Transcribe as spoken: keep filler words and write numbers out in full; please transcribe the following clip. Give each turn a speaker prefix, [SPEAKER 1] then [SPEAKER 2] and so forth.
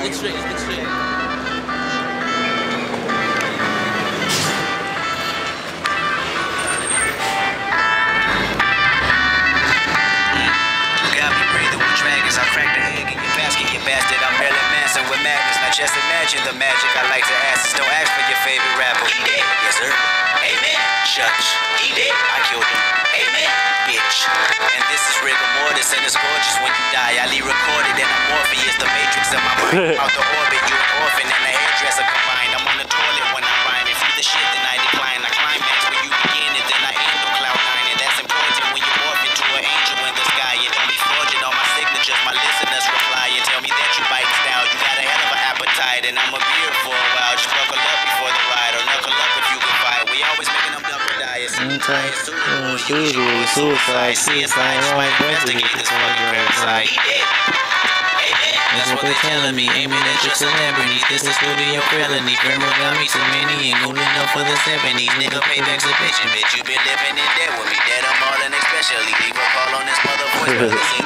[SPEAKER 1] good trick, it's good trick.
[SPEAKER 2] I crack the egg in your basket, you bastard. I'm barely Manson with madness. Now just imagine the magic I like to ask is don't ask for your favorite rapper. He dead. Yes, sir. Amen. Shucks. He dead. I killed him. Amen. Bitch. And this is rigor mortis, and it's gorgeous when you die. I leave recorded, and I'm Morpheus, the matrix of my mind. Out the orbit, you an orphan and a hairdresser combined. I'm on the toilet when I rhyme. If you the shit, then I decline. I climax where you begin, and then I end on cloud nine. And that's important when you morph into an angel in the sky. You don't be forging on my signatures. My listeners reply and tell me that you bite style. You got a hell of an appetite, and I'ma be here for a while. Just buckle up before the ride, or knuckle up if you can fight. We always making them double diets.
[SPEAKER 3] Suicide, suicide, suicide, right?
[SPEAKER 2] Investigate this fucking parasite. That's what they telling me, aiming at your celebrity. This is studio felony. Grandma got me so many, ain't good enough for the seventies. Nigga, payback's a bitch, bitch. You been living in debt with me. Dead I'm all in especially. Leave a call on this mother voice.